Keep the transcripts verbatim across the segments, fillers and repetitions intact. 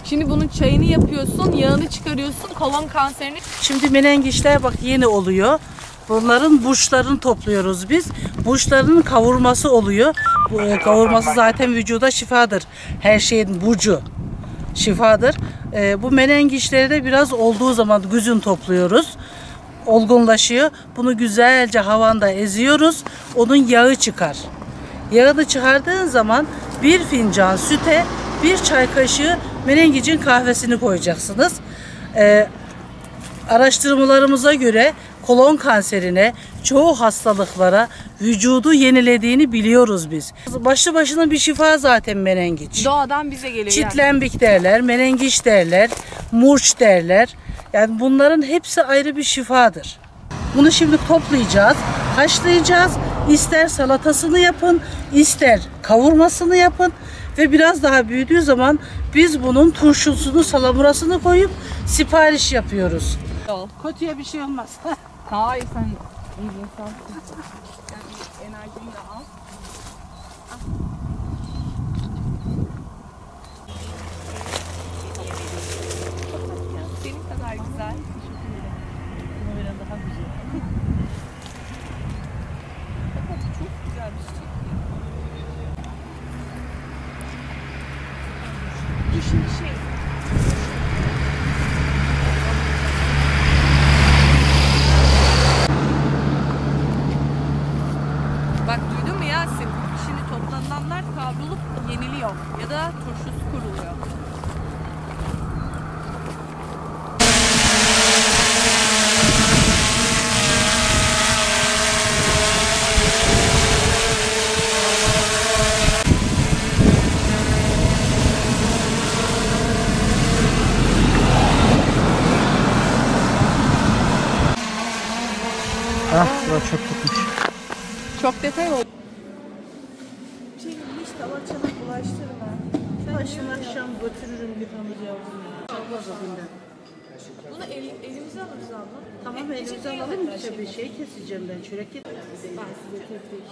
Şimdi bunun çayını yapıyorsun, yağını çıkarıyorsun, kolon kanserini. Şimdi menengiçler bak yeni oluyor. Bunların burçlarını topluyoruz biz. Burçlarının kavurması oluyor. Bu e, kavurması zaten vücuda şifadır. Her şeyin burcu şifadır. E, bu menengiçleri de biraz olduğu zaman güzün topluyoruz. Olgunlaşıyor. Bunu güzelce havanda eziyoruz. Onun yağı çıkar. Yağını çıkardığın zaman bir fincan süte bir çay kaşığı menengicin kahvesini koyacaksınız. Ee, araştırmalarımıza göre kolon kanserine, çoğu hastalıklara vücudu yenilediğini biliyoruz biz. Başlı başına bir şifa zaten menengiç. Doğadan bize geliyor. Çitlenbik yani. derler, menengiç derler, murç derler. Yani bunların hepsi ayrı bir şifadır. Bunu şimdi toplayacağız, haşlayacağız. İster salatasını yapın, ister kavurmasını yapın. Ve biraz daha büyüdüğü zaman biz bunun turşusunu, salamurasını koyup sipariş yapıyoruz. Kötüye bir şey olmaz. Hayır, sen iyi bir insansın. Yani enerjini de al. Senin kadar güzel. Teşekkür ederim. Bunu böyle daha güzel. Fakat çok güzel bir çiçek. Şimdi şey. Bak duydun mu Yasin? Şimdi toplananlar kavrulup yeniliyor ya da turşusu kuruluyor. Ah, bu çok tutmuş. Çok detay oldu. Şey, hiç tava çanak bulaştırma. Başını akşam götürürüm bir hamur yavrum. Çakmaz o günden. Bunu el, elimize alırız abla. Tamam, elimize alalım. İşte bir şey keseceğim ben. Çörek kes. Ben size tek tek.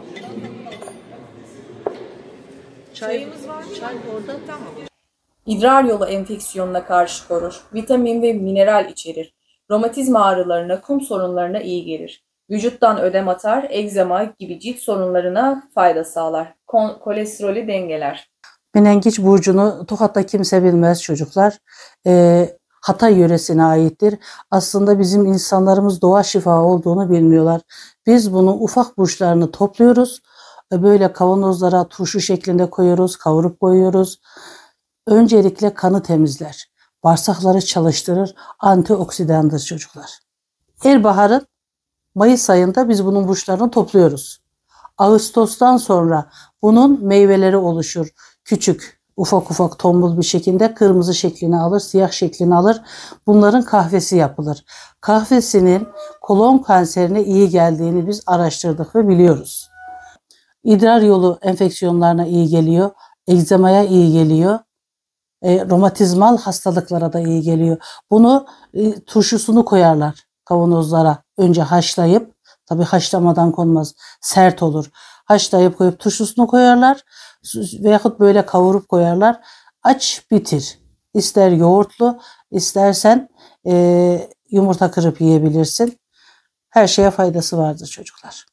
Çay, Çayımız var mı? Çay orada. Tamam. İdrar yolu enfeksiyonuna karşı korur, vitamin ve mineral içerir. Romatizma ağrılarına, kum sorunlarına iyi gelir. Vücuttan ödem atar, egzama gibi cilt sorunlarına fayda sağlar. Kon- kolesterolü dengeler. Menengiç burcunu Tokat'ta kimse bilmez çocuklar. Ee, Hatay yöresine aittir. Aslında bizim insanlarımız doğa şifa olduğunu bilmiyorlar. Biz bunun ufak burçlarını topluyoruz. Böyle kavanozlara turşu şeklinde koyuyoruz, kavurup koyuyoruz. Öncelikle kanı temizler. Bağırsakları çalıştırır. Antioksidandır çocuklar. Erbaharın Mayıs ayında biz bunun burçlarını topluyoruz. Ağustos'tan sonra bunun meyveleri oluşur. Küçük, ufak ufak tombul bir şekilde kırmızı şeklini alır, siyah şeklini alır. Bunların kahvesi yapılır. Kahvesinin kolon kanserine iyi geldiğini biz araştırdık ve biliyoruz. İdrar yolu enfeksiyonlarına iyi geliyor. Egzamaya iyi geliyor. E, romatizmal hastalıklara da iyi geliyor. Bunu e, turşusunu koyarlar kavanozlara. Önce haşlayıp, tabii haşlamadan konmaz, sert olur. Haşlayıp koyup turşusunu koyarlar veyahut böyle kavurup koyarlar. Aç bitir. İster yoğurtlu, istersen e, yumurta kırıp yiyebilirsin. Her şeye faydası vardır çocuklar.